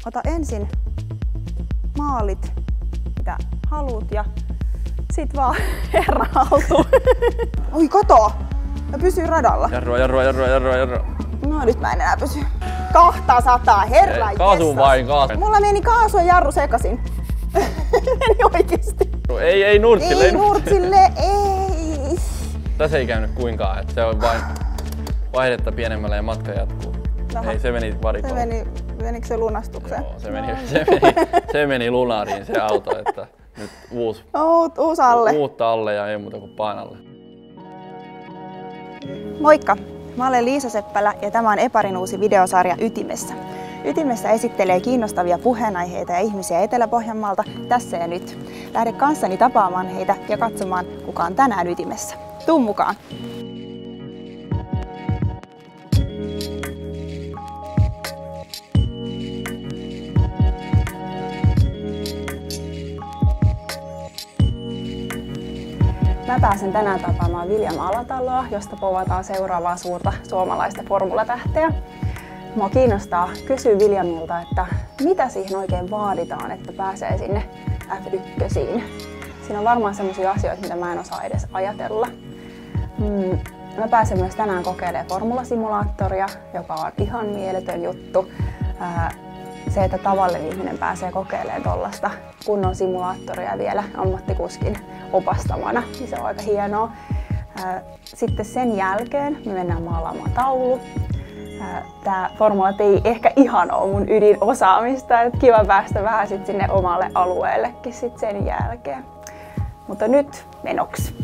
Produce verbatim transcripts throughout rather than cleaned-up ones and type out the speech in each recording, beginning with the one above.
ota ensin maalit, mitä haluut ja sit vaan herra haltuun. Oi kato! Mä pysyn radalla. Jarrua, jarrua, jarrua, jarrua, jarrua. No nyt mä en enää pysy. Kahtasataa, herra ei, kaasu vain, kaasu. Mulla meni kaasu ja jarru sekasin. Meni oikeesti. Ei, ei nurtsille. Ei nurtsille, ei. Tässä ei käynyt kuinkaan, että se on vain vaihdetta pienemmällä ja matka jatkuu. Aha. Ei, se meni varikoon. Se meni, menikö se lunastukseen? Joo, se meni, se meni, se meni lunariin se auto, että nyt uusi, Uut, uusi alle. uutta alle ja ei muuta kuin painalle. Moikka! Mä olen Liisa Seppälä ja tämä on Eparin uusi videosarja Ytimessä. Ytimessä esittelee kiinnostavia puheenaiheita ja ihmisiä Etelä-Pohjanmaalta tässä ja nyt. Lähde kanssani tapaamaan heitä ja katsomaan, kuka on tänään Ytimessä. Tuu mukaan! Mä pääsen tänään tapaamaan William Alataloa, josta povataan seuraavaa suurta suomalaista formulatähteä. Mua kiinnostaa kysyä Williamilta, että mitä siihen oikein vaaditaan, että pääsee sinne F yksi. Siinä on varmaan sellaisia asioita, mitä mä en osaa edes ajatella. Hmm. Mä pääsen myös tänään kokeilemaan formulasimulaattoria, joka on ihan mieletön juttu. Se, että tavallinen ihminen pääsee kokeilemaan tuollaista kunnon simulaattoria vielä ammattikuskin opastamana, niin se on aika hienoa. Sitten sen jälkeen me mennään maalaamaan taulu. Tää formulat ei ehkä ihan ole mun ydinosaamista, että kiva päästä vähän sit sinne omalle alueellekin sit sen jälkeen. Mutta nyt menoksi.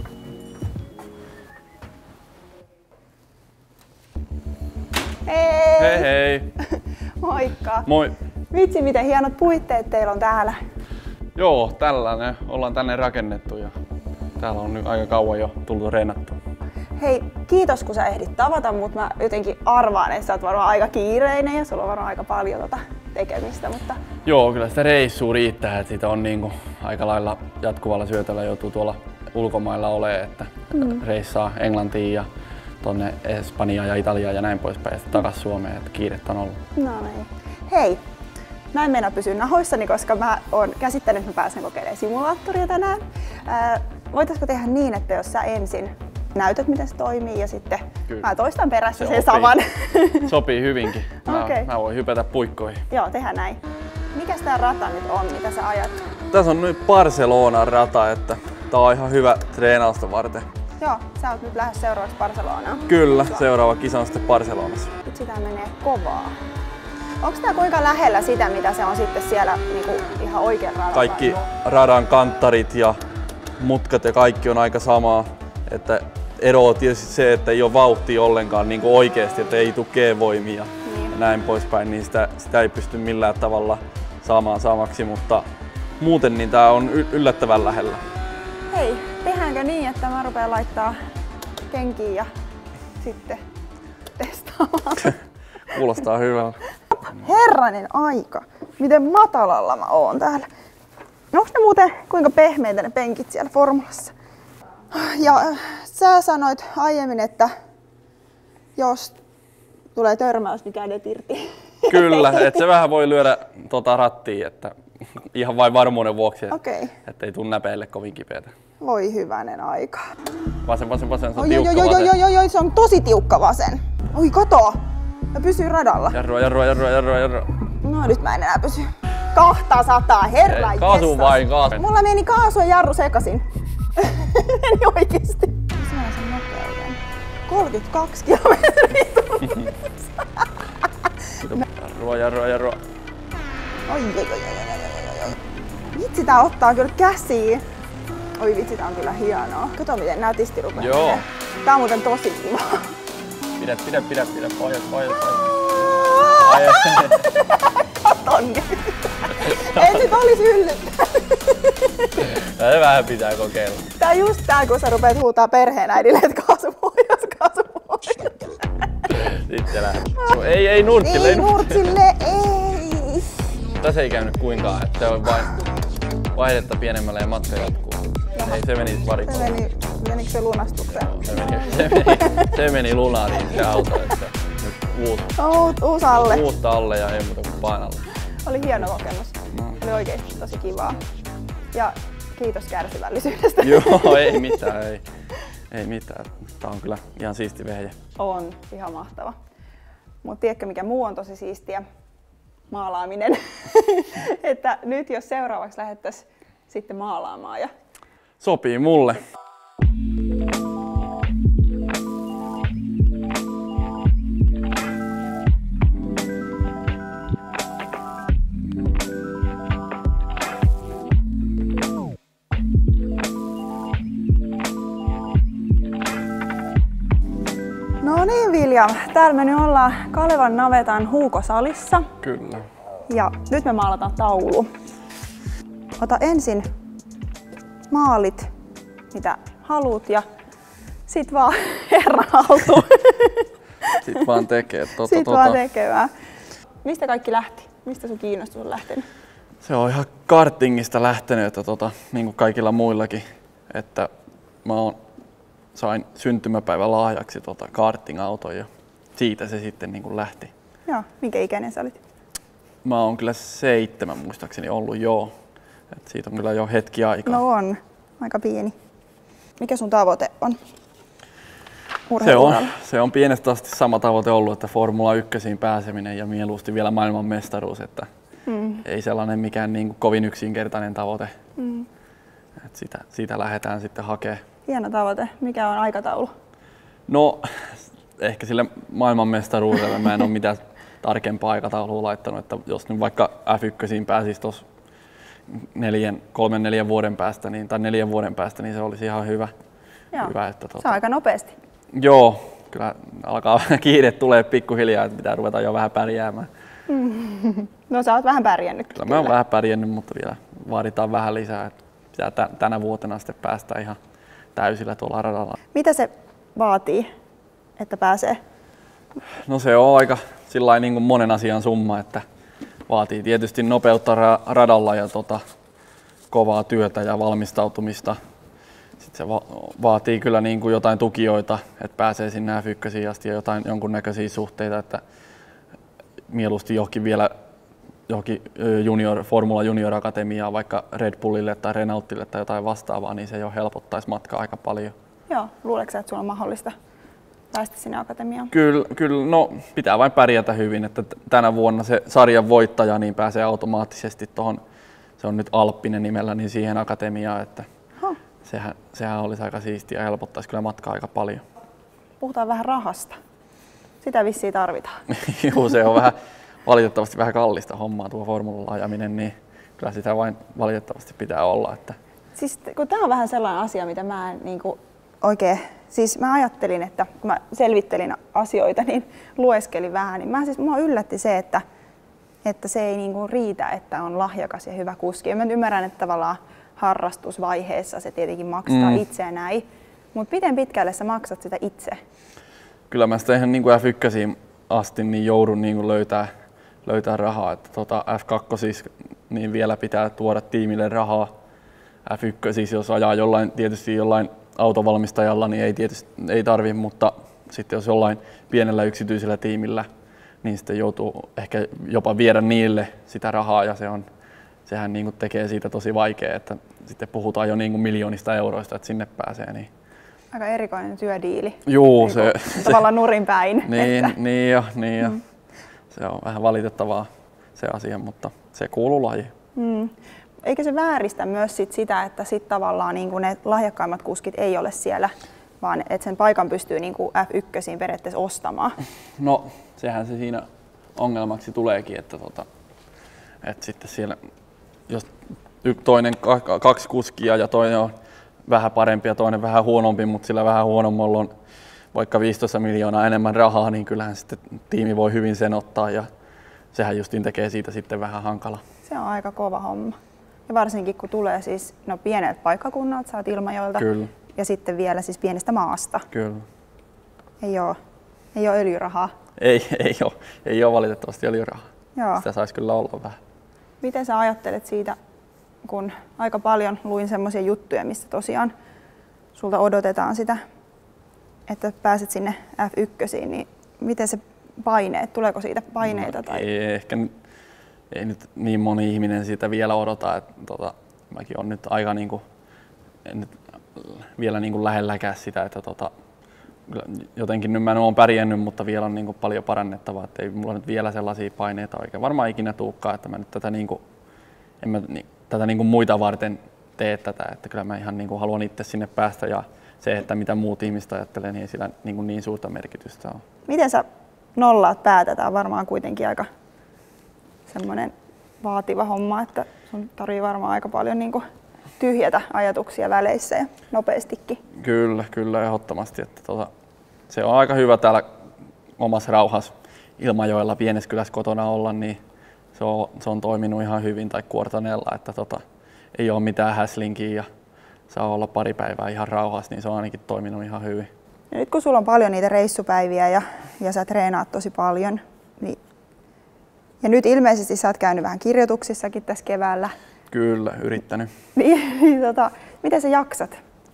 Hei! Hei hei! Moikka! Moi! Vitsi, miten hienot puitteet teillä on täällä. Joo, tällainen ollaan tänne rakennettu ja täällä on nyt aika kauan jo tullut reenattua. Hei, kiitos kun sä ehdit tavata, mutta mä jotenkin arvaan, että sä oot varmaan aika kiireinen ja sulla on varmaan aika paljon tota tekemistä. Mutta... Joo, kyllä sitä reissua riittää, että sitä on niinku aika lailla jatkuvalla syötöllä joutuu tuolla ulkomailla olemaan, että mm. reissaa Englantiin ja tonne Espanjaan ja Italiaan ja näin poispäin ja sitten takas Suomeen, että kiirettä on ollut. No niin. Hei, mä en mennä pysyä nahoissani, koska mä oon käsittänyt, että mä pääsen kokeilemaan simulaattoria tänään. Ää, voitaisko tehdä niin, että jos sä ensin näytät, miten se toimii ja sitten Kyllä. mä toistan perässä se sen saman. Sopii hyvinkin. Mä, okay. mä voin hypätä puikkoihin. Joo, tehdään näin. Mikäs tää rata nyt on, mitä sä ajat? Tässä on nyt Barcelonan rata, että tää on ihan hyvä treenausta varten. Joo, sä oot nyt lähes seuraavaksi Barcelonaan. Kyllä, seuraava kisa on sitten Barcelonassa. Nyt sitä menee kovaa. Onko tää kuinka lähellä sitä, mitä se on sitten siellä niinku ihan oikein radalla? Kaikki radan kanttarit ja mutkat ja kaikki on aika samaa. Että ero on tietysti se, että ei ole vauhtia ollenkaan niin kuin oikeasti, että ei tule G-voimia niin. ja näin poispäin, niin sitä, sitä ei pysty millään tavalla saamaan samaksi, mutta muuten niin tää on yllättävän lähellä. Hei, tehdäänkö niin, että mä rupean laittaa kenkiin ja sitten testaamaan? Kuulostaa hyvältä. Herranen aika, miten matalalla mä oon täällä. Onko ne muuten kuinka pehmeitä ne penkit siellä formulassa? Ja sä sanoit aiemmin, että jos tulee törmäys, niin kädet irti. Kyllä, että se vähän voi lyödä tota rattiin, että ihan vain varmuuden vuoksi, okay. että ei tule näpeille kovin kipeätä. Voi hyvänen aika. Vasen, vasen, vasen, se on oi, tiukka oi, vasen. Oi, oi, oi, se on tosi tiukka vasen. Oi, kato! Mä pysyn radalla. Jarrua, jarrua, jarrua, jarrua, jarrua. No nyt mä en enää pysy. Kahtasataa, herra ei, kaasu vain, kaasu. Mulla meni kaasu ja jarru sekasin. Meni oikeesti. Missä mä sen nopeuden? kolmekymmentäkaksi kilometriä tunnissa. Jarrua, jarrua, jarrua. Oi, oi, oi, oi, oi, oi. Vitsi, tää ottaa kyllä käsiin. Oi vitsi, tää on kyllä hienoa. Kato miten nätisti rupeaa. Joo. Tää on muuten tosi kiva. Pidä, pidä, pidä, pidä. Pohjat, pohjat, Kato nyt. Ei nyt olis yllyttänyt. Tää vähän pitää kokeilla. Tää on just tää, kun sä rupeat huutaa perheenäidille, että kaasupohjas, kaasupohjas. Sitten lähdet. Ei, ei nurtsille. Ei nurtsille, ei. Tässä ei käynyt kuinkaan, että se on vain vaihdetta pienemmällä ja matka jatkuu. Ei, se meni varikoon. Se meni, menikö se lunastukseen? Joo, se meni, se meni, se meni lunariin se auto, että nyt uut, Uut, uusi alle. uutta alle ja ei muuta kuin painalle. Oli hieno kokemus. No. Oli oikeasti tosi kivaa. Ja kiitos kärsivällisyydestä. Joo, ei mitään, ei, ei mitään. Tää on kyllä ihan siisti vehje. On, ihan mahtava. Mutta tiedätkö mikä muu on tosi siistiä? Maalaaminen. Että nyt jos seuraavaksi lähdettäisiin sitten maalaamaan. Ja... Sopii mulle. No niin William, täällä me nyt ollaan Kalevan navetan huukosalissa. Kyllä. Ja nyt me maalataan taulu. Ota ensin maalit, mitä haluut ja sit vaan herra haltuun. Sit vaan tekee tota Sit tota. vaan tekemään. Mistä kaikki lähti? Mistä sun kiinnostus on lähtenyt? Se on ihan kartingista lähtenyt, että tota, niin kuin kaikilla muillakin. Että mä oon, sain syntymäpäivän lahjaksi tota karting-auton ja siitä se sitten niin kuin lähti. Joo, minkä ikäinen sä olit? Mä oon kyllä seitsemän muistaakseni ollut joo. Et siitä on kyllä jo hetki aikaa. No on, aika pieni. Mikä sun tavoite on? Se on, se on pienestä asti sama tavoite ollut, että Formula ykkösiin pääseminen ja mieluusti vielä maailman mestaruus. Että mm. ei sellainen mikään niin kuin kovin yksinkertainen tavoite. Mm. Et sitä, sitä lähdetään sitten hakemaan. Hieno tavoite. Mikä on aikataulu? No, ehkä sille maailmanmestaruudelle mä en ole mitään tarkempaa aikataulua laittanut. Että jos nyt vaikka F ykkösiin pääsisi tuossa neljän, kolmen neljän vuoden päästä, niin, tai neljän vuoden päästä, niin se olisi ihan hyvä. Joo. hyvä että, tuota... Se on aika nopeasti. Joo, kyllä alkaa kiire tulee pikkuhiljaa, että pitää ruveta jo vähän pärjäämään. Mm. No sä oot vähän pärjännyt. Kyllä, kyllä. Mä oon vähän pärjännyt, mutta vielä vaaditaan vähän lisää. Että pitää t- tänä vuotena sitten päästä ihan täysillä tuolla radalla. Mitä se vaatii, että pääsee? No se on aika sillain niin kuin monen asian summa, että vaatii tietysti nopeutta ra- radalla ja tota, kovaa työtä ja valmistautumista. Sitten se va- vaatii kyllä niin kuin jotain tukijoita, että pääsee sinne F ykkösiin asti ja jotain jonkunnäköisiä suhteita, että mieluusti johonkin vielä johonkin junior, Formula Junior Akatemiaan, vaikka Red Bullille tai Renaultille tai jotain vastaavaa, niin se jo helpottaisi matkaa aika paljon. Joo, luuletko sä, että sulla on mahdollista päästä sinne akatemiaan? Kyllä, kyllä, no pitää vain pärjätä hyvin, että tänä vuonna se sarjan voittaja niin pääsee automaattisesti tuohon, se on nyt Alppinen nimellä, niin siihen akatemiaan, että huh. sehän, sehän olisi aika siistiä ja helpottaisi kyllä matkaa aika paljon. Puhutaan vähän rahasta. Sitä vissiin tarvitaan. Joo, se on vähän valitettavasti vähän kallista hommaa tuo formulalla ajaminen, niin kyllä sitä vain valitettavasti pitää olla. Että... Siis kun tämä on vähän sellainen asia, mitä mä en niin kuin oikein, siis mä ajattelin, että kun mä selvittelin asioita, niin lueskelin vähän, niin mä siis mua yllätti se, että, että se ei niin kuin riitä, että on lahjakas ja hyvä kuski. Ja mä ymmärrän, että tavallaan harrastusvaiheessa se tietenkin maksaa mm. itse ja näin, mutta miten pitkälle sä maksat sitä itse? Kyllä mä sitä ihan niin kuin F ykkösiin asti niin joudun niin kuin löytää, löytää rahaa. Että tota F kaksi niin vielä pitää tuoda tiimille rahaa. F yksi, jos ajaa jollain, tietysti jollain autovalmistajalla, niin ei, tietysti, ei tarvi, mutta sitten jos jollain pienellä yksityisellä tiimillä, niin sitten joutuu ehkä jopa viedä niille sitä rahaa ja se on, sehän niin kuin tekee siitä tosi vaikea, että sitten puhutaan jo niin kuin miljoonista euroista, että sinne pääsee. Niin. Aika erikoinen työdiili. Juu, niin se, tavallaan nurin päin. Niin, että... niin jo, niin jo. Mm. Se on vähän valitettavaa se asia, mutta se kuuluu lajiin. Mm. Eikö se vääristä myös sit sitä, että sit tavallaan niin ne lahjakkaimmat kuskit ei ole siellä, vaan että sen paikan pystyy niin F ykkösiin periaatteessa ostamaan? No, sehän se siinä ongelmaksi tuleekin, että, tota, että sitten siellä, jos toinen kaksi kuskia ja toinen on vähän parempi ja toinen vähän huonompi, mutta sillä vähän huonommalla on vaikka viisitoista miljoonaa enemmän rahaa, niin kyllähän sitten tiimi voi hyvin sen ottaa ja sehän justiin tekee siitä sitten vähän hankala. Se on aika kova homma. Ja varsinkin kun tulee siis no pieneltä paikkakunnalta, sä oot Ilmajoelta, Kyllä. ja sitten vielä siis pienestä maasta. Kyllä. Ei oo, ei oo öljyrahaa. Ei, ei oo, ei oo valitettavasti öljyrahaa. Joo. Sitä saisi kyllä olla vähän. Miten sä ajattelet siitä, kun aika paljon luin semmoisia juttuja, missä tosiaan sulta odotetaan sitä, että pääset sinne F ykkösiin, niin miten se paineet, tuleeko siitä paineita? No, tai? Ei, ehkä ei nyt niin moni ihminen siitä vielä odota. Että, tota, mäkin on nyt aika niinku, en nyt vielä niinku lähelläkään sitä, että tota, jotenkin nyt mä en ole pärjännyt, mutta vielä on niinku paljon parannettavaa. Että ei mulla nyt vielä sellaisia paineita oikein varmaan ikinä tulekaan, että mä nyt tätä, niinku, en mä, ni, tätä niinku muita varten tee tätä. Että kyllä mä ihan niinku haluan itse sinne päästä ja se, että mitä muut ihmiset ajattelee, niin ei sillä niin, niin suurta merkitystä ole. Miten sä nollaat päätä? Tämä on varmaan kuitenkin aika semmoinen vaativa homma, että sun tarvii varmaan aika paljon niin kuin tyhjätä ajatuksia väleissä ja nopeastikin. Kyllä, kyllä ehdottomasti. Että tota, se on aika hyvä täällä omassa rauhassa Ilmajoella pienessä kylässä kotona olla, niin se on, se on toiminut ihan hyvin, tai Kuortaneella, että tota, ei ole mitään häslinkiä ja saa olla pari päivää ihan rauhassa, niin se on ainakin toiminut ihan hyvin. Ja nyt kun sulla on paljon niitä reissupäiviä ja, ja sä treenaat tosi paljon, niin, ja nyt ilmeisesti sä oot käynyt vähän kirjoituksissakin tässä keväällä. Kyllä, yrittänyt. niin, niin, tota, miten sä jaksat?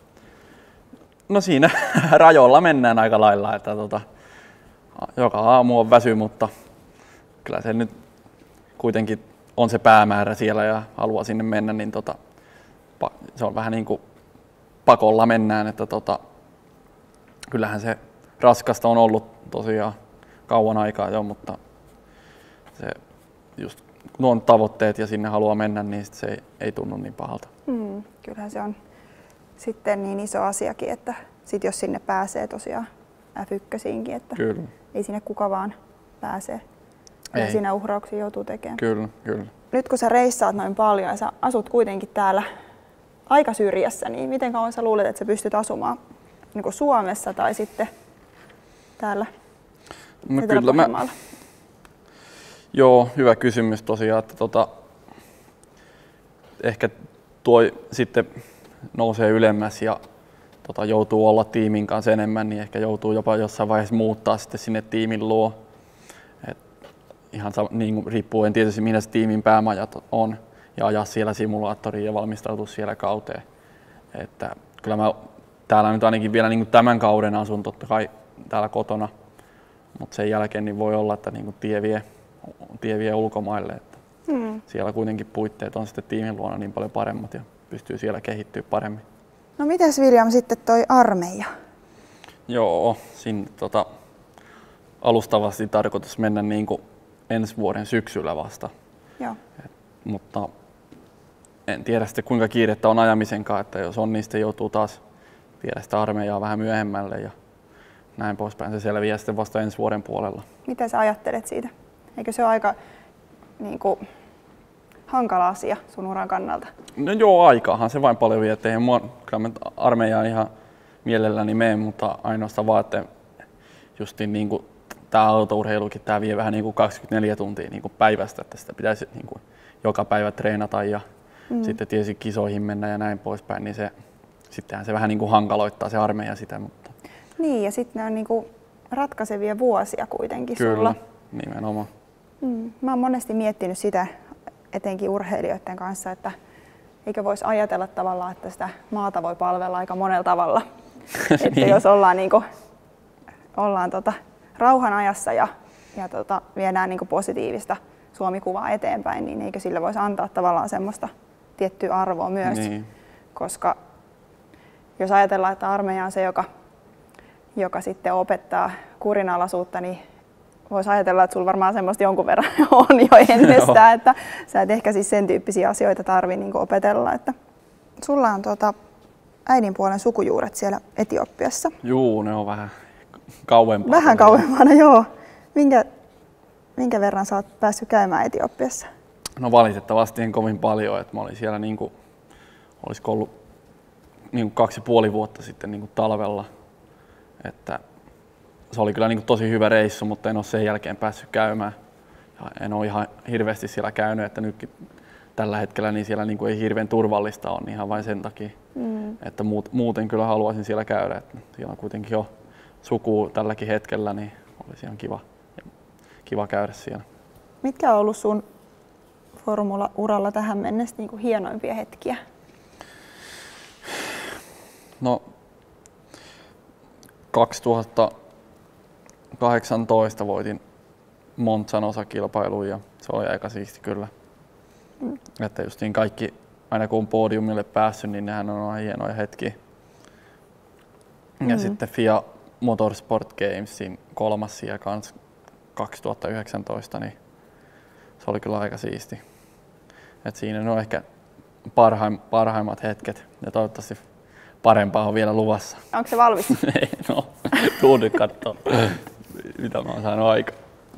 No siinä rajoilla mennään aika lailla, että tota, joka aamu on väsy, mutta kyllä se nyt kuitenkin on se päämäärä siellä ja haluaa sinne mennä, niin tota, se on vähän niin kuin pakolla mennään, että tota, kyllähän se raskasta on ollut tosiaan kauan aikaa jo, mutta se just kun on tavoitteet ja sinne haluaa mennä, niin se ei, ei tunnu niin pahalta. Mm, kyllähän se on sitten niin iso asiakin, että sit jos sinne pääsee tosiaan F ykkösiinkin, että kyllä. Ei sinne kuka vaan pääsee. Ja siinä uhrauksia joutuu tekemään. Kyllä, kyllä. Nyt kun sä reissaat noin paljon ja sä asut kuitenkin täällä aika syrjässä, niin miten kauan sä luulet, että sä pystyt asumaan niin kuin Suomessa tai sitten täällä no Etelä-Pohjanmaalla? Mä... Joo, hyvä kysymys tosiaan. Että tota, ehkä tuo sitten nousee ylemmäs ja tota, joutuu olla tiimin kanssa enemmän, niin ehkä joutuu jopa jossain vaiheessa muuttaa sitten sinne tiimin luo. Et ihan niin riippuen tietysti mihin se tiimin päämajat on ja ajaa siellä simulaattoriin ja valmistautua siellä kauteen. Että kyllä mä täällä nyt ainakin vielä niin tämän kauden asun totta kai täällä kotona, mutta sen jälkeen niin voi olla, että niin tie, vie, tie vie ulkomaille. Että hmm. Siellä kuitenkin puitteet on sitten tiimin luona niin paljon paremmat ja pystyy siellä kehittyä paremmin. No mitäs William sitten toi armeija? Joo, siinä tota, alustavasti tarkoitus mennä niin kuin ensi vuoden syksyllä vasta. Joo. Et, mutta en tiedä sitten kuinka kiirettä on ajamisenkaan, että jos on, niin sitten joutuu taas viedä sitä armeijaa vähän myöhemmälle ja näin poispäin. Se selviää sitten vasta ensi vuoden puolella. Mitä sä ajattelet siitä? Eikö se ole aika niin kuin, hankala asia sun uran kannalta? No joo, aikaahan se vain paljon vie. Eihän mua, kyllä mä armeijaan ihan mielelläni menen, mutta ainoastaan vaan, että justiin niin kuin tämä autourheilukin tää vie vähän niin kuin kaksikymmentäneljä tuntia niin kuin päivästä, että sitä pitäisi niin kuin joka päivä treenata ja mm. sitten tietysti kisoihin mennä ja näin poispäin, niin se, sittenhän se vähän niin kuin hankaloittaa se armeija sitä. Mutta... Niin, ja sitten ne on niin kuin ratkaisevia vuosia kuitenkin Kyllä, sulla. nimenomaan. Mm. Mä oon monesti miettinyt sitä, etenkin urheilijoiden kanssa, että eikö voisi ajatella tavallaan, että sitä maata voi palvella aika monella tavalla. Että niin. Jos ollaan, niin kuin, ollaan tota, rauhan ajassa ja, ja tota, viedään niin kuin positiivista Suomi-kuvaa eteenpäin, niin eikö sille voisi antaa tavallaan semmoista tiettyä arvoa myös. Niin. Koska jos ajatellaan, että armeija on se, joka, joka sitten opettaa kurinalaisuutta, niin voisi ajatella, että sulla varmaan semmoista jonkun verran on jo ennestään, että sä et ehkä siis sen tyyppisiä asioita tarvitse niin opetella. Että sulla on tuota äidinpuolen sukujuuret siellä Etiopiassa. Juu, ne on vähän kauempana. Vähän kauempana, joo. Minkä, minkä verran sä oot päässyt käymään Etiopiassa? No valitettavasti en kovin paljon. Että mä olin siellä, niin kuin, olisiko ollut niin kuin kaksi ja puoli vuotta sitten niin kuin talvella. Että se oli kyllä niin kuin tosi hyvä reissu, mutta en ole sen jälkeen päässyt käymään. Ja en ole ihan hirveästi siellä käynyt, että nytkin tällä hetkellä niin siellä niin kuin ei hirveän turvallista ole, niin ihan vain sen takia. Mm. Että muuten kyllä haluaisin siellä käydä. Että siellä on kuitenkin jo sukua tälläkin hetkellä, niin olisi ihan kiva, kiva käydä siellä. Mitkä on ollut sun formula-uralla tähän mennessä niin kuin hienoimpia hetkiä? No, kaksituhattakahdeksantoista voitin Monzan osakilpailuun ja se oli aika siisti kyllä. Mm. Että justiin kaikki, aina kun on podiumille päässyt, niin nehän on aivan hienoja hetkiä. Mm. Ja sitten F I A Motorsport Gamesin kolmas sija kans kaksituhattayhdeksäntoista, niin se oli kyllä aika siisti. Et siinä on ehkä parhaim, parhaimmat hetket ja toivottavasti parempaa on vielä luvassa. Onko se valmis? Ei, no, tuu nyt kattoo, mitä mä oon saanut aika.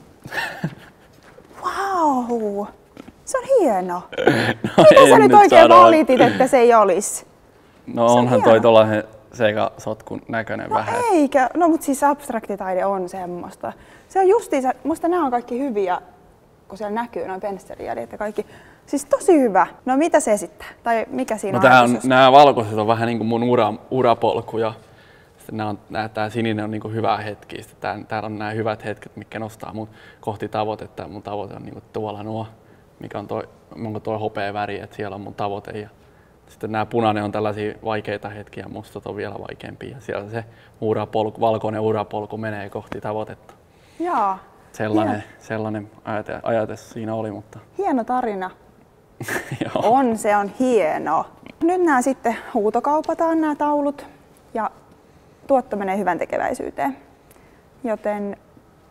Wow! Se on hieno! No, mitä sä nyt oikein sano. valitit, että se ei olisi? No onhan toi tollanen sekasotkun näköinen no vähän. Eikä, no mut siis abstraktitaide on semmoista. Se on justiinsa, musta nämä on kaikki hyviä, kun siellä näkyy noin pensselijäljet ja kaikki. Siis tosi hyvä. No mitä se esittää? Tai mikä siinä no, on? on nämä valkoiset on vähän niin kuin mun ura, urapolku ja sitten nämä on, nämä, tämä sininen on niin kuin hyvä hetki. Sitten täällä on nämä hyvät hetket, mitkä nostaa mun kohti tavoitetta. Mun tavoite on niin kuin tuolla nuo, mikä on toi, onko toi hopea väri, että siellä on mun tavoite. Ja sitten nämä punainen on tällaisia vaikeita hetkiä, mustat on vielä vaikeampia. Ja siellä se urapolku, valkoinen urapolku menee kohti tavoitetta. Jaa. Sellainen, sellainen ajate, ajatus siinä oli, mutta... Hieno tarina. On, se on hieno. Nyt nämä sitten huutokaupataan nämä taulut ja tuotto menee hyvän tekeväisyyteen. Joten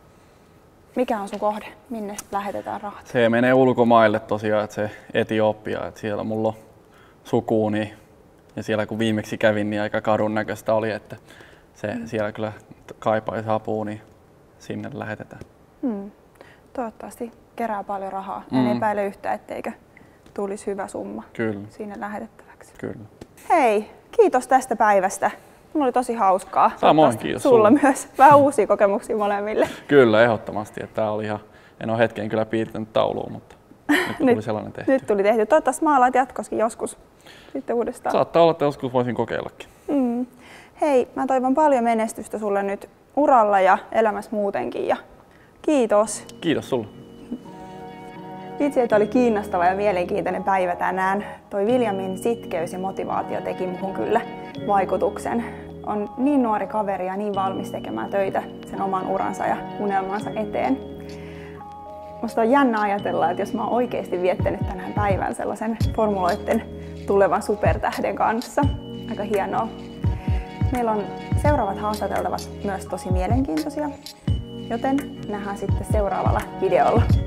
mikä on sun kohde? Minne lähetetään rahat? Se menee ulkomaille tosiaan, että se Etiopia, että siellä mulla on sukuuni. Ja siellä kun viimeksi kävin, niin aika kadun näköistä oli, että se mm. siellä kyllä kaipaisi apua, niin sinne lähetetään. Mm. Toivottavasti kerää paljon rahaa. En mm. epäile yhtään, etteikö tulisi hyvä summa Kyllä. sinne lähetettäväksi. Kyllä. Hei, kiitos tästä päivästä. Mulla oli tosi hauskaa. Samoin, kiitos sulla sulle. Myös. Vähän uusia kokemuksia molemmille. Kyllä, ehdottomasti. Että tää oli ihan, en ole hetken kyllä piirtänyt tauluun, mutta nyt tuli sellainen tehty. Nyt tuli tehty. Toivottavasti maalaat jatkoskin joskus sitten uudestaan. Saattaa olla, että joskus voisin kokeillakin. Mm. Hei, mä toivon paljon menestystä sulle nyt uralla ja elämässä muutenkin. Ja kiitos. Kiitos sulle. Vitsi, että oli kiinnostava ja mielenkiintoinen päivä tänään. Toi Williamin sitkeys ja motivaatio teki muhun kyllä vaikutuksen. On niin nuori kaveri ja niin valmis tekemään töitä sen oman uransa ja unelmansa eteen. Musta on jännä ajatella, että jos mä oon oikeasti viettänyt tänään päivän sellaisen formuloitten tulevan supertähden kanssa. Aika hienoa. Meillä on seuraavat haastateltavat myös tosi mielenkiintoisia, joten nähdään sitten seuraavalla videolla.